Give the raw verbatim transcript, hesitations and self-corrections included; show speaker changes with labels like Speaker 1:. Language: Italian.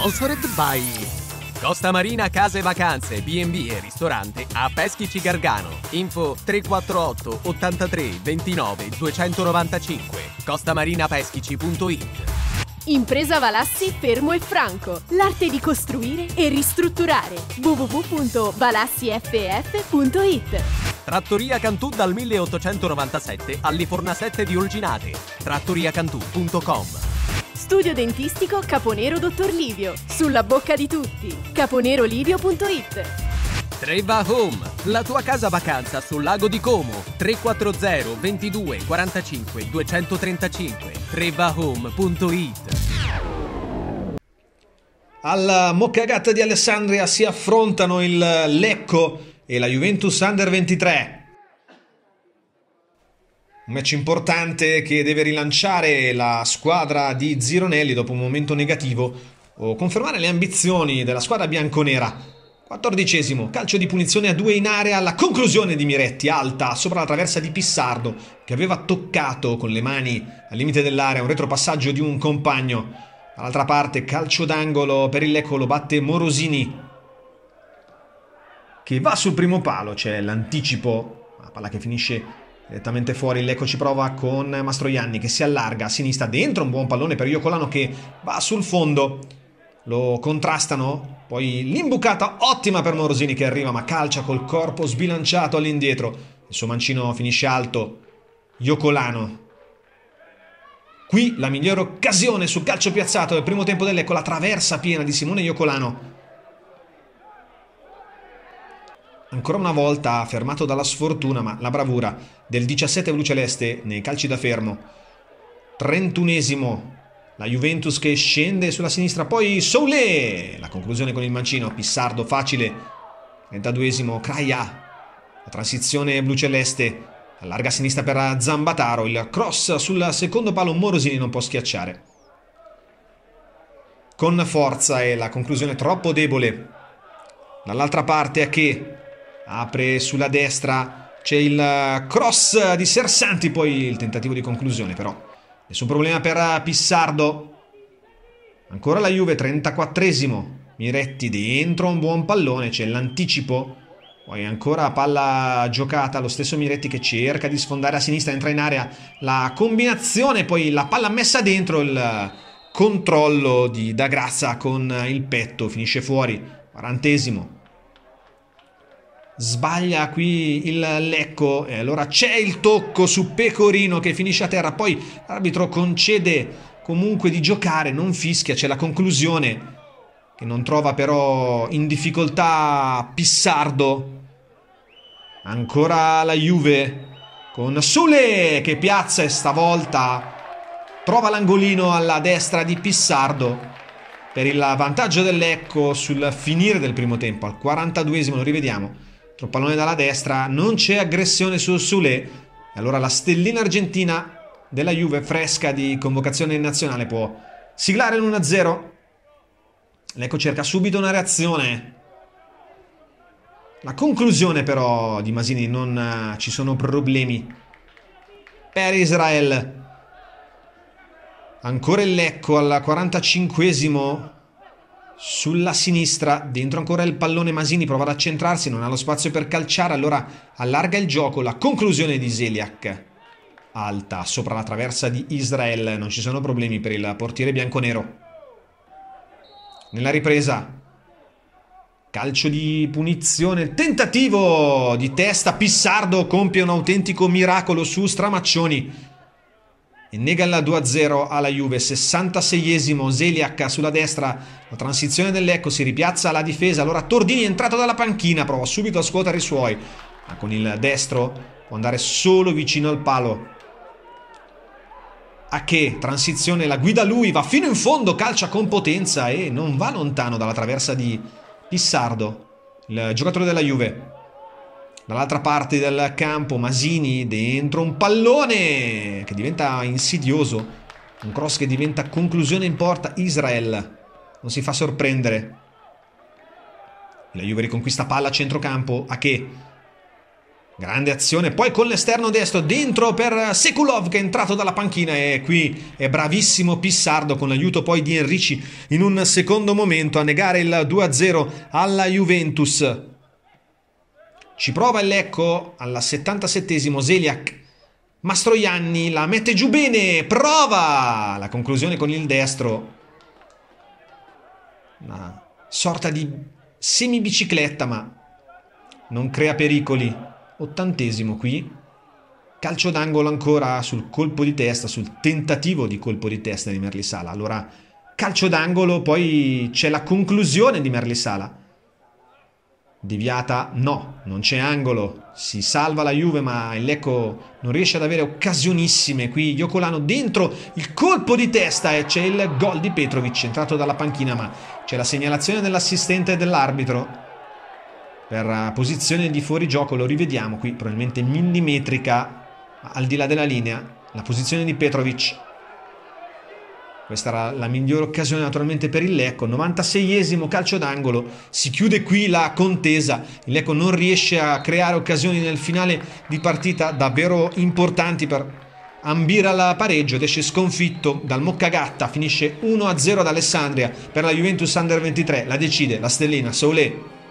Speaker 1: Sponsored by Costa Marina Case Vacanze, B and B e ristorante a Peschici Gargano. Info tre quattro otto ottantatré ventinove duecentonovantacinque. costamarinapeschici punto it.
Speaker 2: Impresa Valassi Fermo e Franco. L'arte di costruire e ristrutturare. w w w punto valassi f f punto it.
Speaker 1: Trattoria Cantù dal milleottocentonovantasette alle Fornasette di Olginate. trattoriacantù punto com.
Speaker 2: Studio dentistico Caponero Dottor Livio. Sulla bocca di tutti. caponerolivio punto it.
Speaker 1: Treva Home, la tua casa vacanza sul lago di Como. tre quattro zero ventidue quarantacinque duecentotrentacinque. treva home punto it.
Speaker 3: Alla Moccagatta di Alessandria si affrontano il Lecco e la Juventus Under ventitré. Un match importante che deve rilanciare la squadra di Zironelli dopo un momento negativo o confermare le ambizioni della squadra bianconera. quattordicesimo, calcio di punizione a due in area, alla conclusione di Miretti, alta, sopra la traversa di Pissardo, che aveva toccato con le mani al limite dell'area un retropassaggio di un compagno. Dall'altra parte, calcio d'angolo per il Lecco, lo batte Morosini, che va sul primo palo, c'è l'anticipo, la palla che finisce direttamente fuori. Il Lecco ci prova con Mastroianni, che si allarga a sinistra, dentro un buon pallone per Iocolano che va sul fondo. Lo contrastano, poi l'imbucata ottima per Morosini che arriva ma calcia col corpo sbilanciato all'indietro. Il suo mancino finisce alto. Iocolano. Qui la migliore occasione sul calcio piazzato del primo tempo dell'Ecco, la traversa piena di Simone Iocolano. Ancora una volta fermato dalla sfortuna, ma la bravura del diciassette blu celeste nei calci da fermo. trentunesimo. La Juventus che scende sulla sinistra, poi Soulé, la conclusione con il mancino, Pissardo facile, trentaduesimo, Kraia, la transizione blu-celeste, allarga a sinistra per Zambataro, il cross sul secondo palo, Morosini non può schiacciare. Con forza e la conclusione troppo debole. Dall'altra parte Aché, apre sulla destra, c'è il cross di Sersanti, poi il tentativo di conclusione però. Nessun problema per Pissardo. Ancora la Juve, trentaquattresimo. Miretti dentro, un buon pallone, c'è l'anticipo. Poi ancora palla giocata, lo stesso Miretti che cerca di sfondare a sinistra, entra in area. La combinazione, poi la palla messa dentro, il controllo di Da Grazia con il petto, finisce fuori. quarantesimo. Sbaglia qui il Lecco e allora c'è il tocco su Pecorino che finisce a terra, poi l'arbitro concede comunque di giocare, non fischia, c'è la conclusione che non trova però in difficoltà Pissardo. Ancora la Juve con Soulé che piazza e stavolta trova l'angolino alla destra di Pissardo per il vantaggio del Lecco sul finire del primo tempo. Al quarantaduesimo lo rivediamo. Pallone dalla destra, non c'è aggressione su Soulé e allora la stellina argentina della Juve fresca di convocazione in nazionale può siglare l'uno a zero. Lecco cerca subito una reazione, la conclusione però di Masini, non uh, ci sono problemi per Israel. Ancora il Lecco al quarantacinquesimo sulla sinistra, dentro ancora il pallone, Masini prova ad accentrarsi, non ha lo spazio per calciare, allora allarga il gioco, la conclusione di Zeliak, alta, sopra la traversa di Israel, non ci sono problemi per il portiere bianconero. Nella ripresa, calcio di punizione, tentativo di testa, Pissardo compie un autentico miracolo su Stramaccioni e nega il due a zero alla Juve. sessantaseiesimo, Zeliak sulla destra, la transizione dell'Ecco, si ripiazza alla difesa, allora Tordini è entrato dalla panchina, prova subito a scuotere i suoi, ma con il destro può andare solo vicino al palo. Aché, transizione, la guida lui, va fino in fondo, calcia con potenza e non va lontano dalla traversa di Pissardo, il giocatore della Juve. Dall'altra parte del campo Masini, dentro un pallone che diventa insidioso, un cross che diventa conclusione in porta. Israel non si fa sorprendere, la Juve riconquista palla a centrocampo. Aché Grande azione, poi con l'esterno destro dentro per Sekulov che è entrato dalla panchina, e qui è bravissimo Pissardo con l'aiuto poi di Enrici in un secondo momento a negare il due a zero alla Juventus. Ci prova il Lecco al settantasettesimo, Zeliak, Mastroianni la mette giù bene, prova la conclusione con il destro, una sorta di semibicicletta ma non crea pericoli. Ottantesimo qui, calcio d'angolo ancora sul colpo di testa, sul tentativo di colpo di testa di Merlisala. Allora calcio d'angolo, poi c'è la conclusione di Merlisala, deviata, no, non c'è angolo, si salva la Juve ma il Lecco non riesce ad avere occasionissime. Qui Iocolano dentro il colpo di testa e c'è il gol di Petrovic entrato dalla panchina, ma c'è la segnalazione dell'assistente dell'arbitro per posizione di fuorigioco. Lo rivediamo qui, probabilmente millimetrica al di là della linea, la posizione di Petrovic. Questa era la migliore occasione naturalmente per il Lecco. novantaseiesimo calcio d'angolo, si chiude qui la contesa, il Lecco non riesce a creare occasioni nel finale di partita davvero importanti per ambire al pareggio ed esce sconfitto dal Moccagatta. Finisce uno a zero ad Alessandria per la Juventus Under ventitré, la decide la stellina Soulé.